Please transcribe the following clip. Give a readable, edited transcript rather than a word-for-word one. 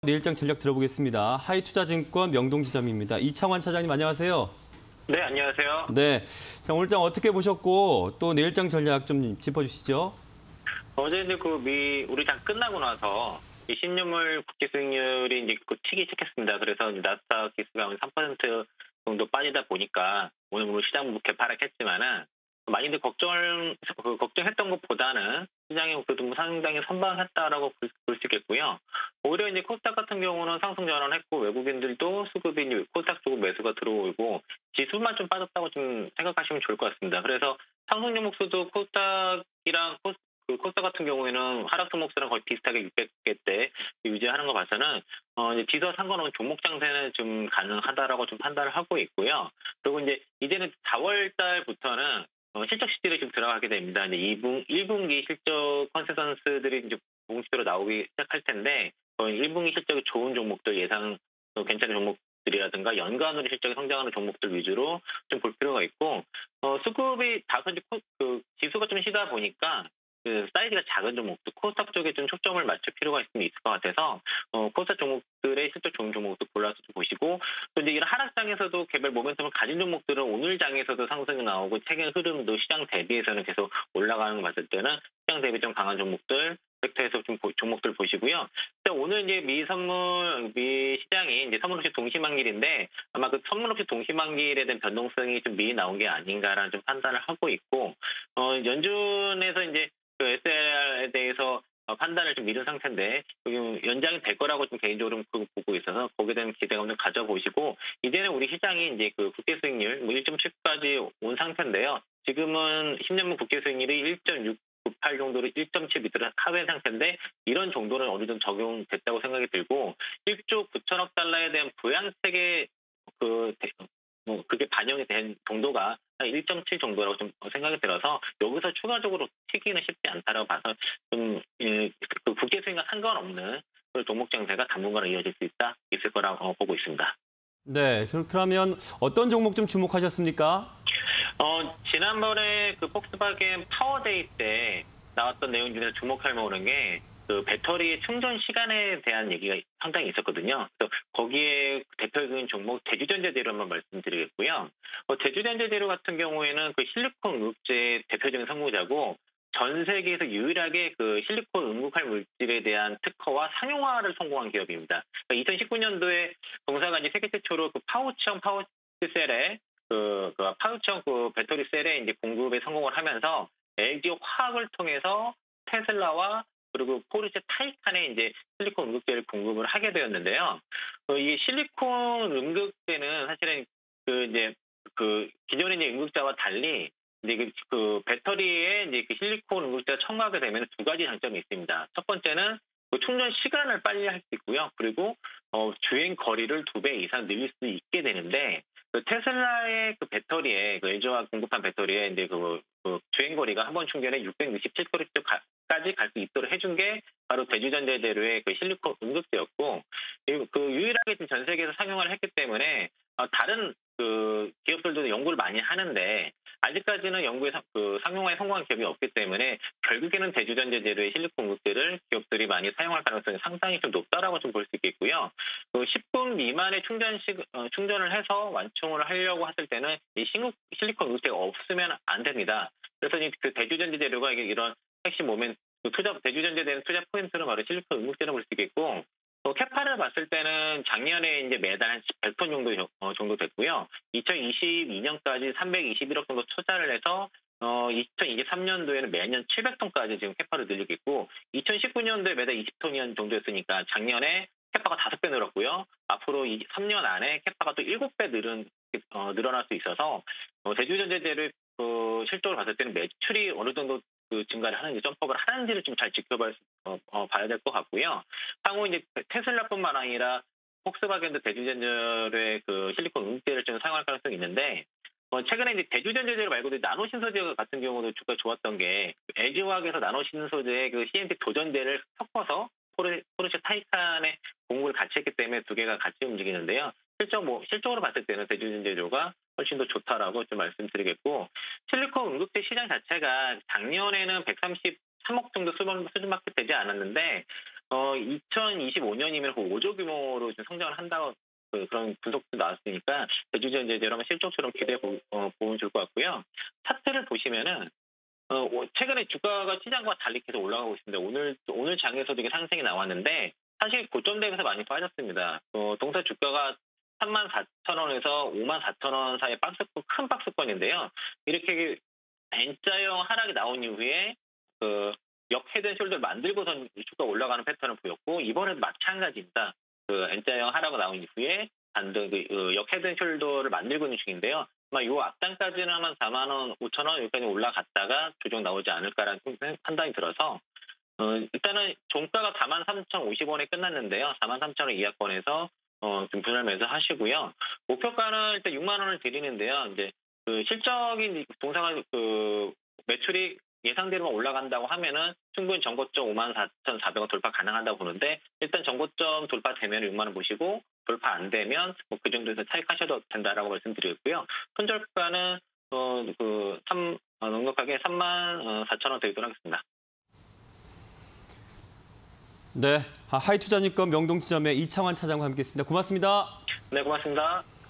내일장 전략 들어보겠습니다. 하이투자증권 명동지점입니다. 이창환 차장님 안녕하세요. 네, 안녕하세요. 네, 자 오늘장 어떻게 보셨고 또 내일장 전략 좀 짚어주시죠. 어제 이제 우리 장 끝나고 나서 이 신유물 국제 수익률이 이제 튀기 시작했습니다. 그래서 이제 나스닥 지수가 3% 정도 빠지다 보니까 오늘 시장 개파락했지만은 많이들 걱정했던 것보다는 시장이 그래도 상당히 선방했다라고 볼 수 있겠고요. 오히려 이제 코스닥 같은 경우는 상승 전환했고 외국인들도 수급이 코스닥 쪽 매수가 들어오고 지수만 좀 빠졌다고 좀 생각하시면 좋을 것 같습니다. 그래서 상승 종목수도 코스닥이랑 코스닥 같은 경우에는 하락 종목수랑 거의 비슷하게 600개대 유지하는 거 봐서는 이제 지수와 상관없는 종목 장세는 좀 가능하다라고 좀 판단을 하고 있고요. 그리고 이제는 4월 달부터는 실적 시즌에 좀 들어가게 됩니다. 이제 1분기 실적 컨센서스들이 이제 공식적으로 나오기 시작할 텐데, 1분기 실적이 좋은 종목들 예상 괜찮은 종목들이라든가 연간으로 실적이 성장하는 종목들 위주로 좀 볼 필요가 있고, 수급이 다소 지수가 좀 쉬다 보니까 사이즈가 작은 종목들, 코스닥 쪽에 좀 초점을 맞출 필요가 있을 것 같아서, 코스닥 종목들의 실적 좋은 종목도 골라서 좀 보시고, 또 이제 이런 하락장에서도 개별 모멘텀을 가진 종목들은 오늘 장에서도 상승이 나오고, 최근 흐름도 시장 대비해서는 계속 올라가는 거 봤을 때는 시장 대비 좀 강한 종목들, 섹터에서 좀 종목들 보시고요. 오늘 이제 미 시장이 이제 선물옵션 동시만기일인데 아마 그 선물옵션 동시만기일에 대한 변동성이 좀 미리 나온 게 아닌가라는 좀 판단을 하고 있고, 연준에서 이제 그 SLR에 대해서 판단을 좀 미룬 상태인데 연장이 될 거라고 좀 개인적으로 보고 있어서 거기에 대한 기대감 좀 가져보시고, 이제는 우리 시장이 이제 그 국제 수익률 1.7까지 온 상태인데요. 지금은 10년물 국제 수익률이 1.698 정도로 1.7 밑으로 하회한 상태인데 이런 정도는 어느 정도 적용됐다고 생각이 들고 1조 9천억 달러에 대한 부양책의 그게 반영이 된 정도가 1.7 정도라고 좀 생각이 들어서 여기서 추가적으로 튀기는 쉽지 않다라고 봐서 그 국제 수익과 상관없는 그 종목 장세가 당분간 이어질 수 있을 거라고 보고 있습니다. 네, 그러면 어떤 종목 좀 주목하셨습니까? 지난번에 그 폭스바겐 파워데이 때 나왔던 내용 중에 주목할 만한 게 그 배터리 충전 시간에 대한 얘기가 상당히 있었거든요. 그래서 거기에 대표적인 종목 대주전자재료 한번 말씀드리겠고요. 대주전자재료 같은 경우에는 그 실리콘 응급제 대표적인 선구자고 전 세계에서 유일하게 그 실리콘 응급할 물질에 대한 특허와 상용화를 성공한 기업입니다. 그러니까 2019년도에 동사가 이제 세계 최초로 그 파우치형 파우치셀에 파우치형 그 배터리 셀에 이제 공급에 성공을 하면서 LG 화학을 통해서 테슬라와 그리고 포르쉐 타이칸에 이제 실리콘 응급제를 공급을 하게 되었는데요. 이 실리콘 응급제는 사실은 기존의 이제 응급자와 달리 이제 그 배터리에 이제 그 실리콘 응급제가 첨가하게 되면 두 가지 장점이 있습니다. 첫 번째는 그 충전 시간을 빨리 할 수 있고요. 그리고 주행 거리를 2배 이상 늘릴 수 있게 되는데 그 테슬라의 그 배터리에 그 LG화학 공급한 배터리에 이제 그 주행 거리가 한 번 충전에 667km까지 갈 수 있도록 해준 게 바로 대주전자재료의 그 실리콘 응급제였고, 그 유일하게 지금 전 세계에서 상용화를 했기 때문에 다른 그 기업들도 연구를 많이 하는데 아직까지는 연구에 상용화에 성공한 기업이 없기 때문에 결국에는 대주전자재료의 실리콘 응급제를 기업들이 많이 사용할 가능성이 상당히 좀 높다라고 좀 볼 수 있겠고요. 10분 미만의 충전을 해서 완충을 하려고 했을 때는 이 실리콘 응급제가 없으면 안 됩니다. 그래서 그 대주전자재료가 이런 핵심 대주전자재료 투자 포인트는 바로 실리콘 응급제라고 볼 수 있겠고, 캐파를 봤을 때는 작년에 이제 매달 한 100톤 정도 됐고요. 2022년까지 321억 정도 투자를 해서 2023년도에는 매년 700톤까지 지금 캐파를 늘리고 있고, 2019년도에 매달 20톤 정도였으니까 작년에 캐파가 5배 늘었고요. 앞으로 3년 안에 캐파가 또 7배 늘어날 수 있어서 대주전자재료 실적을 봤을 때는 매출이 어느 정도 증가를 하는지 점프업을 하는지를 좀 잘 지켜봐야 될 것 같고요. 향후 이제 테슬라뿐만 아니라 폭스바겐도 대주전자재료의 그 실리콘 응급제를 좀 사용할 가능성이 있는데, 최근에 이제 대주전자재료 말고도 나노 신소재 같은 경우도 주가 좋았던 게 LG화학에서 나노 신소재의 그 CNT 도전제를 섞어서 포르쉐 타이칸의 공급을 같이 했기 때문에 두 개가 같이 움직이는데요. 실적으로 봤을 때는 대주전자재료가 훨씬 더 좋다라고 좀 말씀드리겠고, 실리콘 응급제 시장 자체가 작년에는 133억 정도 수준밖에 되지 않았는데 2025년이면 5조 규모로 지금 성장을 한다고 그런 분석도 나왔으니까 대주주 이제 여러분 실적처럼 기대해 보면 좋을 것 같고요. 차트를 보시면은 최근에 주가가 시장과 달리 계속 올라가고 있습니다. 오늘 장에서도 이게 상승이 나왔는데 사실 고점 대비해서 많이 빠졌습니다. 동사 주가가 34,000원에서 54,000원 사이 큰 박스권인데요. 이렇게 N자형 하락이 나온 이후에 역헤드앤숄더를 만들고선 주가 올라가는 패턴을 보였고 이번에도 마찬가지입니다. N자형 하락이 나온 이후에 역헤드앤숄더를 만들고 있는 중인데요. 아마 이 앞단까지는 한 4만 5천 원 여기까지 올라갔다가 조정 나오지 않을까라는 판단이 들어서 일단은 종가가 43,050원에 끝났는데요. 43,000원 이하권에서 좀 분할 매수하시고요. 목표가는 일단 6만 원을 드리는데요. 이제 실적인 동사가 매출이 예상대로만 올라간다고 하면은 충분히 전고점 54,400원 돌파 가능하다고 보는데 일단 전고점 돌파되면 6만 원 보시고 돌파 안 되면 그 정도에서 차익하셔도 된다라고 말씀드리고요. 손절가는 넉넉하게 34,000원 드리도록 하겠습니다. 네, 하이투자증권 명동지점의 이창환 차장과 함께했습니다. 고맙습니다. 네, 고맙습니다.